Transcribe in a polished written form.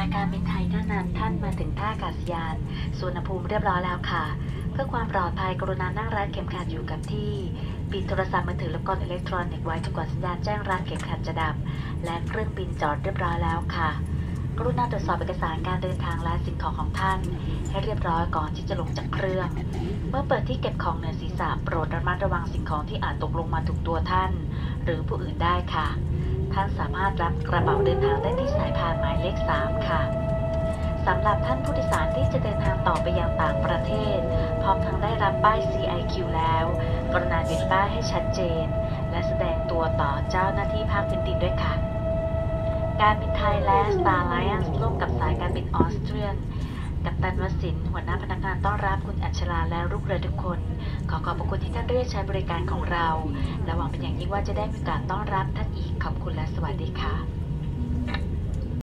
ายการบินไทยแนะนำท่านมาถึงท่าอากาศยานสุวรรณภูมิเรียบร้อยแล้วค่ะเพื่อความปลอดภัยกรุณานั่งรัดเข็มขัดอยู่กับที่ปิดโทรศัพท์มือถือและอุปกรณ์อิเล็กทรอนิกส์ไว้จนกว่าสัญญาณแจ้งรัดเข็มขัดจะดับและเครื่องบินจอดเรียบร้อยแล้วค่ะกรุณาตรวจสอบเอกสารการเดินทางและสิ่งของของท่านให้เรียบร้อยก่อนที่จะลงจากเครื่องเมื่อเปิดที่เก็บของเหนือศีรษะโปรดระมัดระวังสิ่งของที่อาจตกลงมาถูกตัวท่านหรือผู้อื่นได้ค่ะท่านสามารถรับกระเป๋าเดินทางได้ที่สายพานหมายเลข 3 ค่ะสำหรับท่านผู้โดยสารที่จะเดินทางต่อไปยังต่างประเทศพร้อมทั้งได้รับป้าย CIQ แล้วกรุณาติดป้ายให้ชัดเจนและแสดงตัวต่อเจ้าหน้าที่ภาคพื้นดินด้วยค่ะการบินไทยและ Star Alliance ร่วมกับสายการบินออสเตรียนกัปตันวสินทร์หัวหน้าพนักงานต้อนรับคุณอัชราและลูกเรือทุกคนขอบพระคุณที่ท่านเรียกใช้บริการของเราและหวังเป็นอย่างยิ่งว่าจะได้มีการต้อนรับท่านอีกขอบคุณและสวัสดีค่ะ